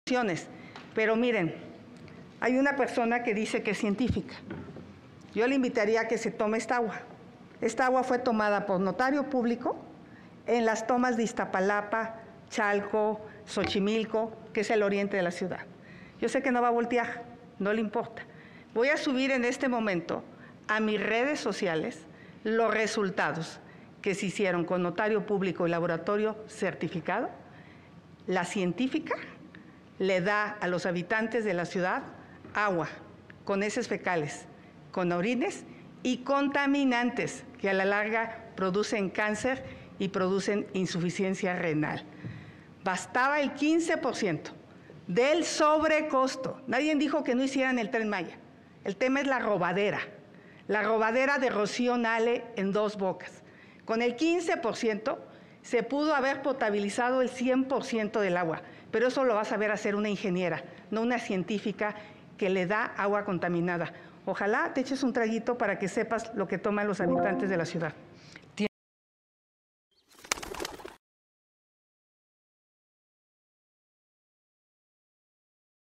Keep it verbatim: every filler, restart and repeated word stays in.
Pero miren, hay una persona que dice que es científica. Yo le invitaría a que se tome esta agua. Esta agua fue tomada por notario público en las tomas de Iztapalapa, Chalco, Xochimilco, que es el oriente de la ciudad. Yo sé que no va a voltear, no le importa. Voy a subir en este momento a mis redes sociales los resultados que se hicieron con notario público y laboratorio certificado. La científica le da a los habitantes de la ciudad agua con heces fecales, con orines y contaminantes que a la larga producen cáncer y producen insuficiencia renal. Bastaba el quince por ciento del sobrecosto. Nadie dijo que no hicieran el Tren Maya. El tema es la robadera, la robadera de Rocío Nale en Dos Bocas. Con el quince por ciento se pudo haber potabilizado el cien por ciento del agua, pero eso lo va a saber hacer una ingeniera, no una científica que le da agua contaminada. Ojalá te eches un traguito para que sepas lo que toman los habitantes de la ciudad.